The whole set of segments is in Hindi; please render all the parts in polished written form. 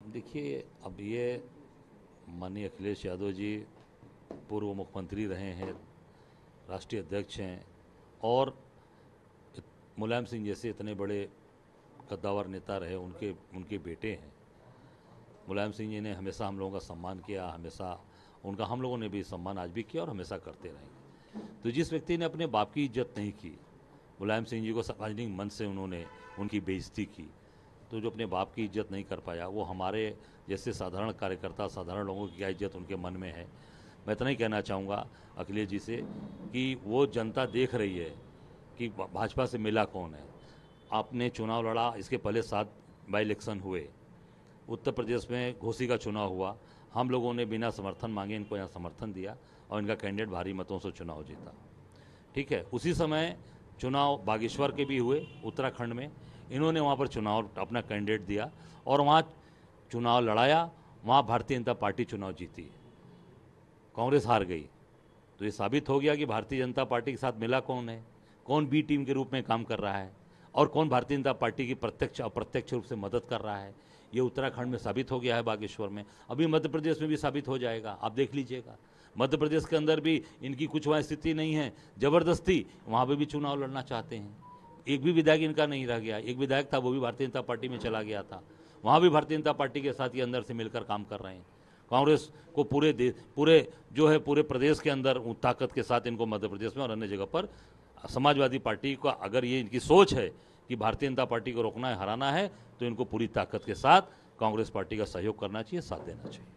देखिए, अब ये माननीय अखिलेश यादव जी पूर्व मुख्यमंत्री रहे हैं, राष्ट्रीय अध्यक्ष हैं और मुलायम सिंह जैसे इतने बड़े कद्दावर नेता रहे, उनके बेटे हैं। मुलायम सिंह जी ने हमेशा हम लोगों का सम्मान किया, हमेशा उनका हम लोगों ने भी सम्मान आज भी किया और हमेशा करते रहेंगे। तो जिस व्यक्ति ने अपने बाप की इज्जत नहीं की, मुलायम सिंह जी को सार्वजनिक मंच से उन्होंने उनकी बेइज्जती की, तो जो अपने बाप की इज्जत नहीं कर पाया, वो हमारे जैसे साधारण कार्यकर्ता, साधारण लोगों की क्या इज्जत उनके मन में है। मैं इतना ही कहना चाहूँगा अखिलेश जी से कि वो जनता देख रही है कि भाजपा से मिला कौन है। आपने चुनाव लड़ा, इसके पहले 7 बाई इलेक्शन हुए, उत्तर प्रदेश में घोसी का चुनाव हुआ, हम लोगों ने बिना समर्थन मांगे इनको यहाँ समर्थन दिया और इनका कैंडिडेट भारी मतों से चुनाव जीता। ठीक है, उसी समय चुनाव बागेश्वर के भी हुए, उत्तराखंड में इन्होंने वहाँ पर चुनाव अपना कैंडिडेट दिया और वहाँ चुनाव लड़ाया, वहाँ भारतीय जनता पार्टी चुनाव जीती, कांग्रेस हार गई। तो ये साबित हो गया कि भारतीय जनता पार्टी के साथ मिला कौन है, कौन बी टीम के रूप में काम कर रहा है और कौन भारतीय जनता पार्टी की प्रत्यक्ष अप्रत्यक्ष रूप से मदद कर रहा है। ये उत्तराखंड में साबित हो गया है, बागेश्वर में, अभी मध्य प्रदेश में भी साबित हो जाएगा, आप देख लीजिएगा। मध्य प्रदेश के अंदर भी इनकी कुछ वहाँ स्थिति नहीं है, ज़बरदस्ती वहाँ पर भी चुनाव लड़ना चाहते हैं। एक भी विधायक इनका नहीं रह गया, एक विधायक था वो भी भारतीय जनता पार्टी में चला गया था, वहाँ भी भारतीय जनता पार्टी के साथ ये अंदर से मिलकर काम कर रहे हैं। कांग्रेस को पूरे प्रदेश के अंदर ताकत के साथ इनको मध्य प्रदेश में और अन्य जगह पर समाजवादी पार्टी का अगर ये इनकी सोच है कि भारतीय जनता पार्टी को रोकना है, हराना है, तो इनको पूरी ताकत के साथ कांग्रेस पार्टी का सहयोग करना चाहिए, साथ देना चाहिए।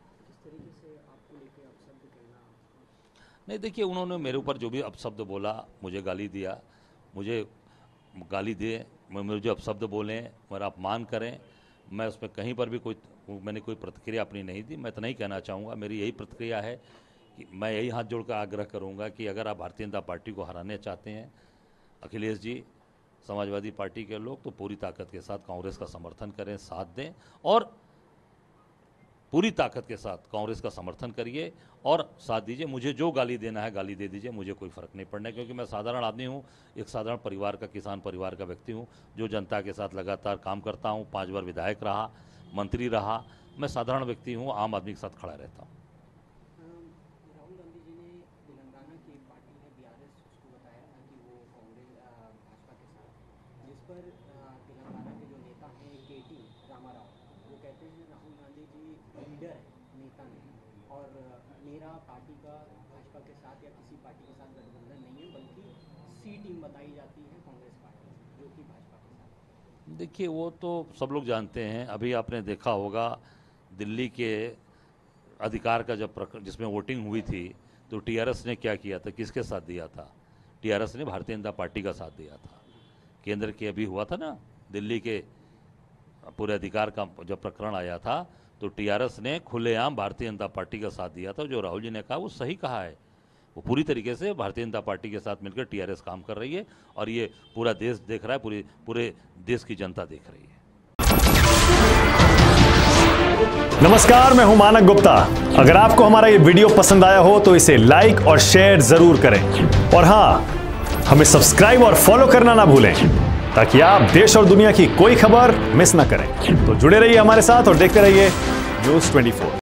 नहीं, देखिए, उन्होंने मेरे ऊपर जो भी अपशब्द बोला, मुझे गाली दिया, मुझे गाली दे, मुझे अपशब्द बोलें, मेरा अपमान करें, मैं उसमें कहीं पर भी मैंने कोई प्रतिक्रिया अपनी नहीं दी। मैं इतना ही कहना चाहूँगा, मेरी यही प्रतिक्रिया है कि मैं यही हाथ जोड़कर आग्रह करूँगा कि अगर आप भारतीय जनता पार्टी को हराने चाहते हैं, अखिलेश जी, समाजवादी पार्टी के लोग, तो पूरी ताकत के साथ कांग्रेस का समर्थन करें, साथ दें और पूरी ताकत के साथ कांग्रेस का समर्थन करिए और साथ दीजिए। मुझे जो गाली देना है गाली दे दीजिए, मुझे कोई फ़र्क नहीं पड़ना है, क्योंकि मैं साधारण आदमी हूँ, एक साधारण परिवार का, किसान परिवार का व्यक्ति हूँ, जो जनता के साथ लगातार काम करता हूँ, 5 बार विधायक रहा, मंत्री रहा। मैं साधारण व्यक्ति हूँ, आम आदमी के साथ खड़ा रहता हूँ। राहुल गांधी जी ने तेलंगाना की पार्टी है बीआरएस, उसको बताया था कि वो कांग्रेस भाजपा के साथ, जिस पर तेलंगाना के जो नेता हैं केटी रामाराव, वो कहते हैं राहुल गांधी जी लीडर है, नेता नहीं, और मेरा पार्टी का भाजपा के साथ या किसी पार्टी के साथ गठबंधन नहीं है, बल्कि सी टीम बताई जाती है कांग्रेस पार्टी, जो कि भाजपा के साथ। देखिए, वो तो सब लोग जानते हैं। अभी आपने देखा होगा दिल्ली के अधिकार का जब प्रकरण, जिसमें वोटिंग हुई थी, तो टीआरएस ने क्या किया था, किसके साथ दिया था? टीआरएस ने भारतीय जनता पार्टी का साथ दिया था। केंद्र के अभी हुआ था ना, दिल्ली के पूरे अधिकार का जब प्रकरण आया था, तो टीआरएस ने खुलेआम भारतीय जनता पार्टी का साथ दिया था। जो राहुल जी ने कहा वो सही कहा है, वो पूरी तरीके से भारतीय जनता पार्टी के साथ मिलकर टीआरएस काम कर रही है और ये पूरा देश देख रहा है, पूरे देश की जनता देख रही है। नमस्कार, मैं हूं मानक गुप्ता। अगर आपको हमारा ये वीडियो पसंद आया हो तो इसे लाइक और शेयर जरूर करें और हाँ, हमें सब्सक्राइब और फॉलो करना ना भूलें, ताकि आप देश और दुनिया की कोई खबर मिस ना करें। तो जुड़े रहिए हमारे साथ और देखते रहिए News 24।